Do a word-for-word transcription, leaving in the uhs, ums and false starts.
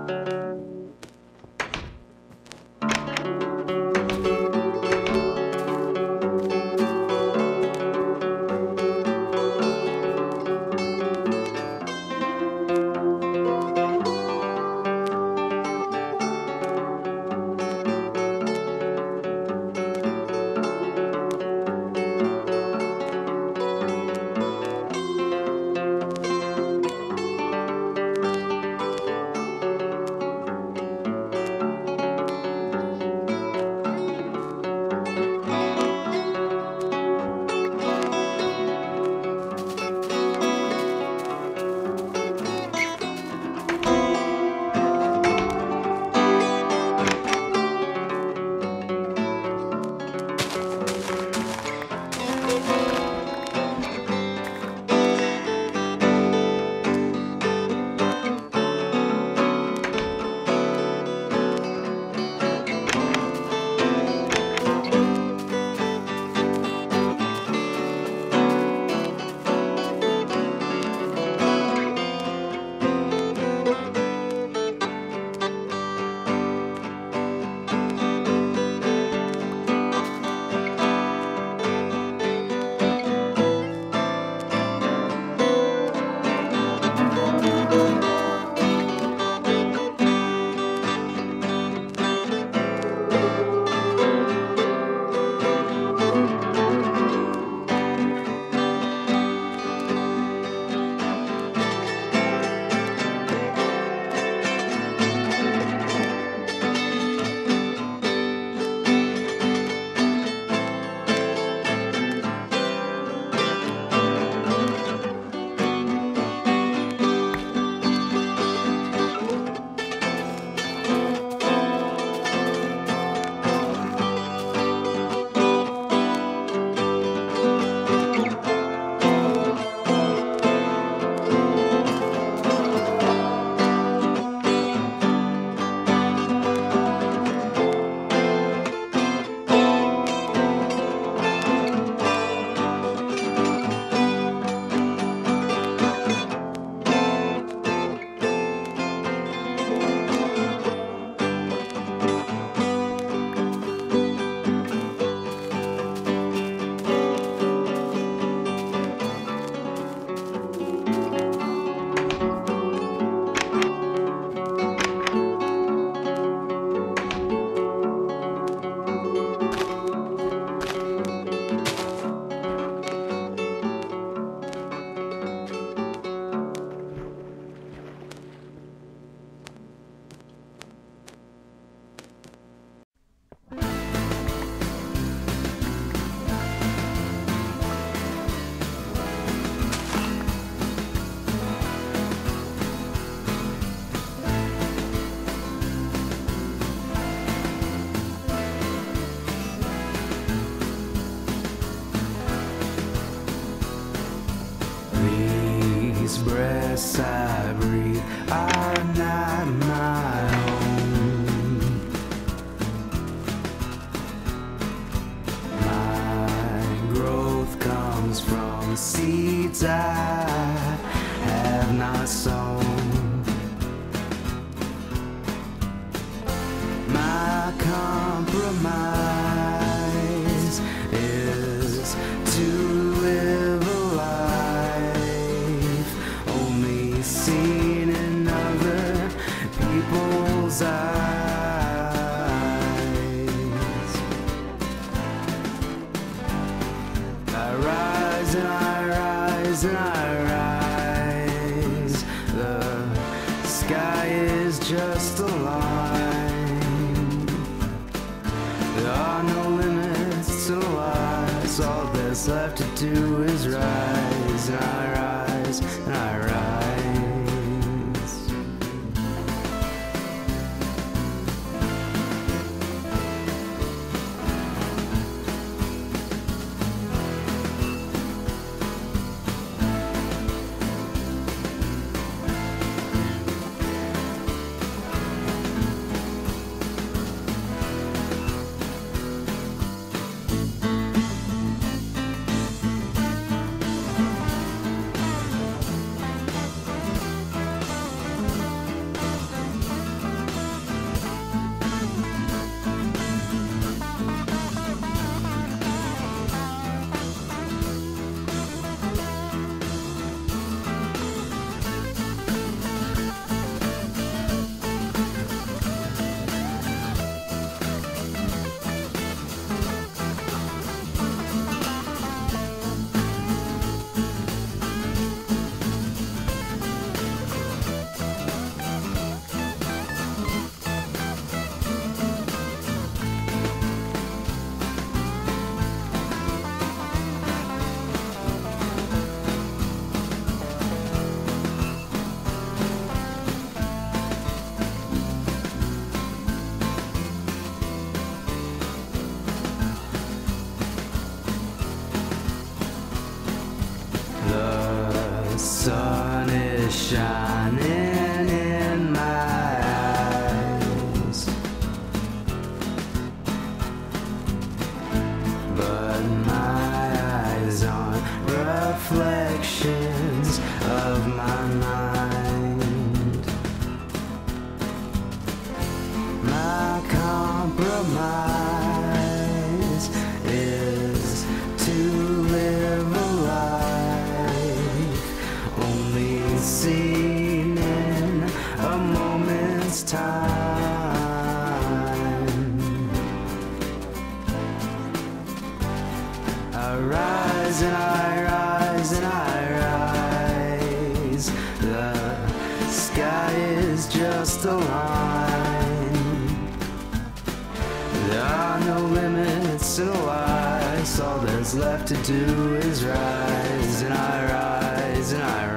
breaths I breathe are not my own. My growth comes from seeds I have not sown. My compromise is to live a life only seen in other people's eyes. I rise and I rise and I rise. The sky is just a line. There are no limits to lies. All that's left to do is rise, and I rise, and I rise. shining in my eyes, but my eyes aren't reflections of my mind. My compromise is to live a life only seen in a moment's time. I rise and I rise and I rise. The sky is just a line. There are no limits in life. All that's left to do is rise and I rise and I rise.